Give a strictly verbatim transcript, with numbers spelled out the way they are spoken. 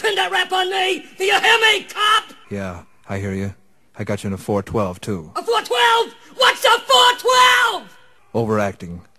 pin that rap on me! Do you hear me, cop? Yeah, I hear you. I got you in a four twelve, too. A four twelve? What's a four twelve? Overacting.